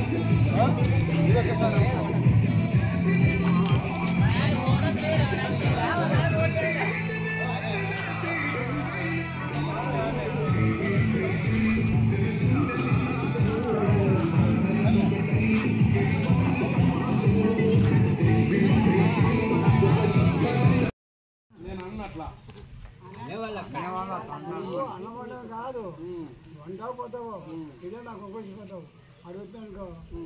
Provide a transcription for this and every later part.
అన్నమాట కాదు వంటకు పోతావు ఇదే నాకు ఒక్కొచ్చిపోతావు అడుగుతానుకో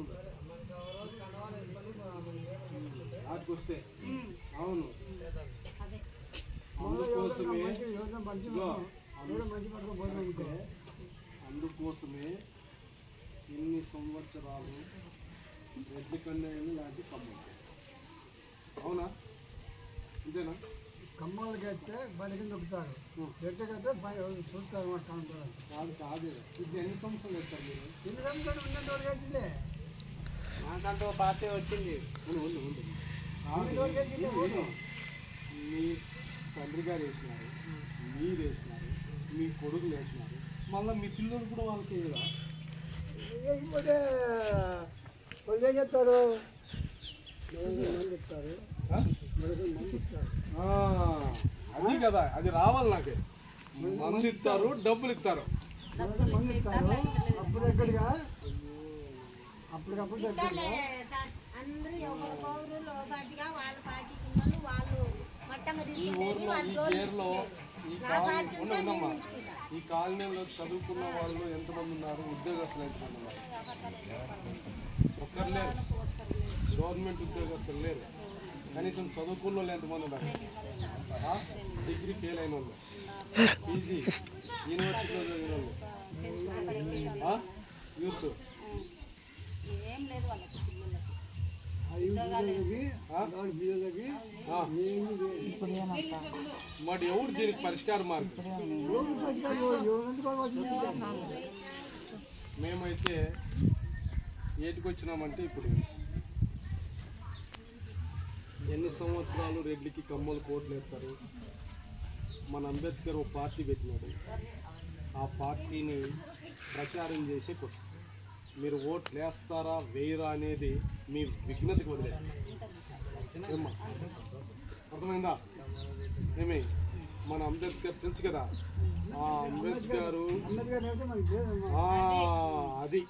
వస్తే అవును అందుకోసమే ఇన్ని సంవత్సరాలు రెడ్డి కన్యాయులు లాంటి కమ్మలు అవునా అంతేనా కమ్మలకి అయితే బలికి నొక్కుతారు రెడ్డికైతే చూస్తారు కాదు కాదు ఇది ఎన్ని సంవత్సరాలు వేస్తారు మీరు ఎన్ని సంవత్సరాలు ఉన్నంతవరకు వచ్చింది నాకంటూ పార్టీ వచ్చింది మీ తండ్రి గారు వేసినారు మీరు వేసినారు మీ కొడుకులు వేసినారు మళ్ళీ మీ పిల్లలు కూడా వాళ్ళకి వేయరా వేయకపోతే వాళ్ళు ఏం చేస్తారు మంది ఇస్తారు అది కదా అది రావాలి నాకే మంది ఇస్తారు డబ్బులు ఇస్తారు మంది ఇస్తారు అప్పుడు ఎక్కడిగా అప్పటికప్పుడు అందరూ ఎవరి పౌరులు పార్టీగా వాళ్ళ పార్టీ వాళ్ళు ఈ ఊర్లో ఈ కేర్లో ఈ కాలనీలో చదువుకున్న వాళ్ళు ఎంతమంది ఉన్నారు ఉద్యోగస్తులు ఎంతమంది ఉన్నారు ఒక్కరు లేరు గవర్నమెంట్ ఉద్యోగస్తులు లేరు కనీసం చదువుకున్న వాళ్ళు ఎంతమంది ఉన్నారు డిగ్రీ ఫెయిల్ అయిన వాళ్ళు పీజీ యూనివర్సిటీలో చదివిన వాళ్ళు యూత్ మరి ఎవరు దీనికి పరిష్కార మార్గం మేమైతే ఏటికి వచ్చినామంటే ఇప్పుడు ఎన్ని సంవత్సరాలు రెడ్డికి కమ్మలు కోట్లు వేస్తారు మన అంబేద్కర్ ఒక పార్టీ పెట్టినాడు ఆ పార్టీని ప్రచారం చేసే కోసం మీరు ఓట్లు వేస్తారా వేయరా అనేది మీ విఘ్నతకి వదిలేస్తారు ఏమ్మా అర్థమైందా ఏమి మన అంబేద్కర్ తెలుసు కదా ఆ అంబేద్కర్ అది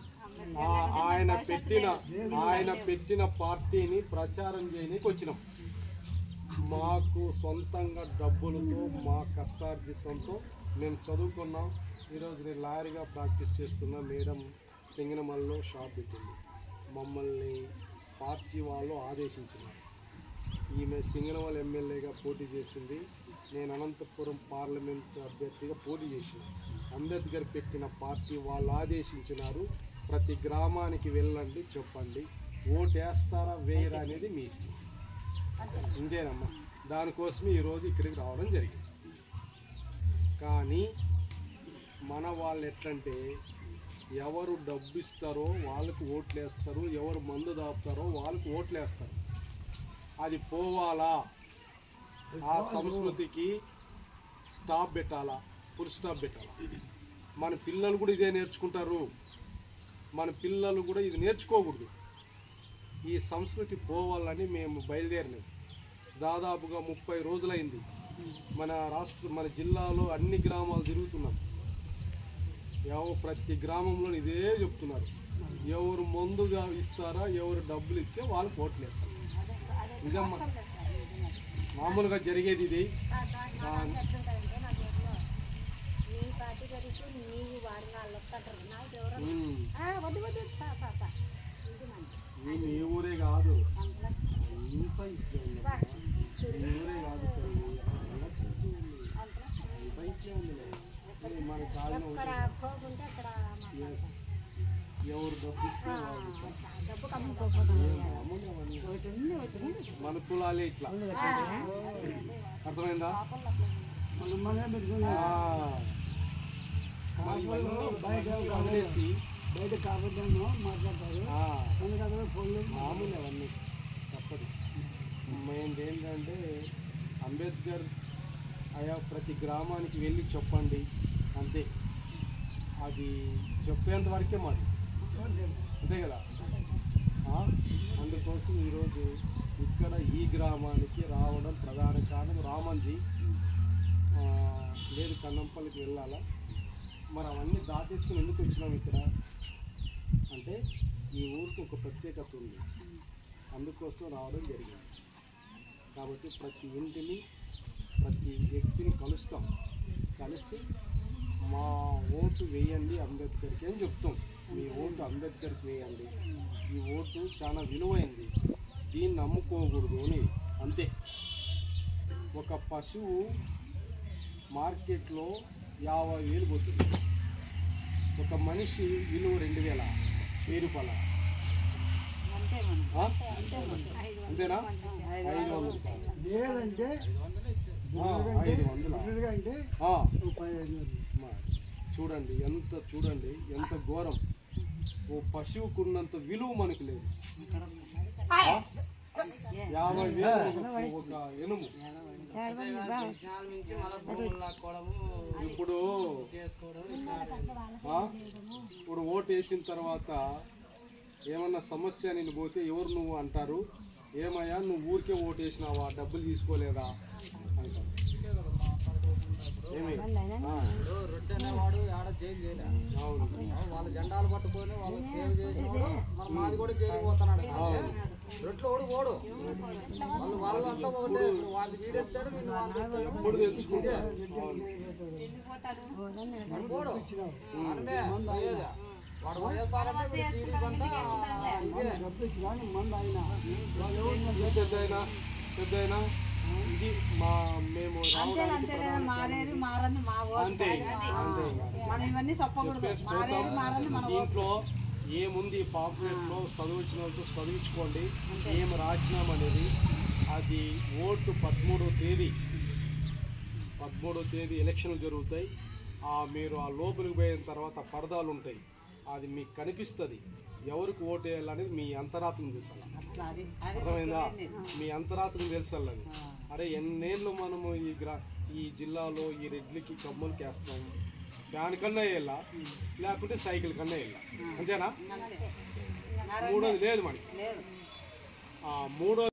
ఆయన పెట్టిన పార్టీని ప్రచారం చేయడానికి వచ్చినాం మాకు సొంతంగా డబ్బులతో మా కష్టార్జితంతో మేము చదువుకున్నాం ఈరోజు నేను లాయర్గా ప్రాక్టీస్ చేస్తున్నా మేడం సింగనమల్లో షాప్ పెట్టింది మమ్మల్ని పార్టీ వాళ్ళు ఆదేశించినారు ఈమె సింగనమల్ ఎమ్మెల్యేగా పోటీ చేసింది నేను అనంతపురం పార్లమెంట్ అభ్యర్థిగా పోటీ చేసిన అంబేద్కర్ పెట్టిన పార్టీ వాళ్ళు ఆదేశించినారు ప్రతి గ్రామానికి వెళ్ళండి చెప్పండి ఓటు వేస్తారా వేయరా అనేది మీ ఇష్టం ఇంతేనమ్మా దానికోసమే ఈరోజు ఇక్కడికి రావడం జరిగింది కానీ మన వాళ్ళు ఎట్లంటే ఎవరు డబ్బు ఇస్తారో వాళ్ళకు ఓట్లు వేస్తారు ఎవరు మందు దాపుతారో వాళ్ళకు ఓట్లు వేస్తారు అది పోవాలా ఆ సంస్కృతికి స్టాప్ పెట్టాలా ఫుల్ స్టాప్ పెట్టాలా మన పిల్లలు కూడా ఇదే నేర్చుకుంటారు మన పిల్లలు కూడా ఇది నేర్చుకోకూడదు ఈ సంస్కృతి పోవాలని మేము బయలుదేరినాం దాదాపుగా 30 రోజులైంది మన జిల్లాలో అన్ని గ్రామాలు తిరుగుతున్నాం ప్రతి గ్రామంలో ఇదే చెప్తున్నారు ఎవరు మందుగా ఇస్తారా ఎవరు డబ్బులు ఇస్తే వాళ్ళకి ఓట్లు వేస్తారు నిజమ్మా మామూలుగా జరిగేది ఇది మీ ఊరే కాదు ఇంత ఊరే కాదు మన కాలం ఎవరు డబ్బు ఇస్తే మన కులాలే ఇట్లా అర్థమైందా వదిలేసి బయట కాబట్టి మాట్లాడతారు మామూలు అవన్నీ తప్పదు మెయిన్ ఏంటంటే అంబేద్కర్ అయా ప్రతి గ్రామానికి వెళ్ళి చెప్పండి అంతే అది చెప్పేంత వరకే మాది అంతే కదా అందుకోసం ఈరోజు ఇక్కడ ఈ గ్రామానికి రావడం ప్రధాన కారణం. రామంజీ లేదు కన్నంపల్లికి వెళ్ళాలా, మరి అవన్నీ దాటేసుకుని ఎందుకు వచ్చినాం ఇక్కడ అంటే ఈ ఊరికి ఒక ప్రత్యేకత ఉంది, అందుకోసం రావడం జరిగింది. కాబట్టి ప్రతి ఇంటిని ప్రతి వ్యక్తిని కలుస్తాం, కలిసి మా ఓటు వేయండి అంబేద్కర్కి అని చెప్తాం. మీ ఓటు అంబేద్కర్కి వేయండి, ఈ ఓటు చాలా విలువైంది, దీన్ని నమ్ముకోకూడదు అని అంతే. ఒక పశువు మార్కెట్లో 50,000 పోతుంది, ఒక మనిషి విలువ 2,000, 1000 రూపాయల అంతేనా? 500 లేదంటే 500 అంటే చూడండి ఎంత ఘోరం. ఓ పశువుకున్నంత విలువ మనకు లేదు. 50,000 ఒక ఎనుము. ఇప్పుడు ఓటు వేసిన తర్వాత ఏమన్నా సమస్య నేను పోతే ఎవరు నువ్వు అంటారు, ఏమయ్యా నువ్వు ఊరికే ఓటు వేసినావా, డబ్బులు తీసుకోలేదా అంటారు. ఏమి రొట్టె అనేవాడు ఆడ జైలు చేయలే, వాళ్ళ జెండాలు పట్టుకొని వాళ్ళు సేవ్ చేసినవాడు మన మాది కూడా జైలు పోతున్నాడు. రొట్టెలు ఓడు పోడు, వాళ్ళు అంతా ఒకటే, వాళ్ళు వీడెత్తాడు నేను వాళ్ళు ఇప్పుడు తెలుసుకుంటా పోడు మనమే పోయేది. వాడు వైఎస్ఆర్ అంటే టీడీపీ అంతా మంది అయినా పెద్దయినా ఇది మేము రావడానికి అంతే చెప్పేసి పోతాం. దీంట్లో ఏముంది పాంప్లెట్లో చదివించిన వాళ్ళతో చదివించుకోండి, ఏం రాసినామనేది. అది ఓటు 13వ తేదీ ఎలక్షన్లు జరుగుతాయి. మీరు ఆ లోపలికి పోయిన తర్వాత పరదాలు ఉంటాయి, అది మీకు కనిపిస్తుంది ఎవరికి ఓటు వేయాలనేది మీ అంతరాత్మ తెలుసాలి. అర్థమైందా? మీ అంతరాత్మ తెలుసాలని. అరే ఎన్నేళ్ళు మనము ఈ జిల్లాలో ఈ రెడ్లకి కమ్ములకి వేస్తాము, ఫ్యాన్ కన్నా వేయాలా లేకుంటే సైకిల్ కన్నా వేయాలా, అంతేనా? మూడోది లేదు మనకి. మూడో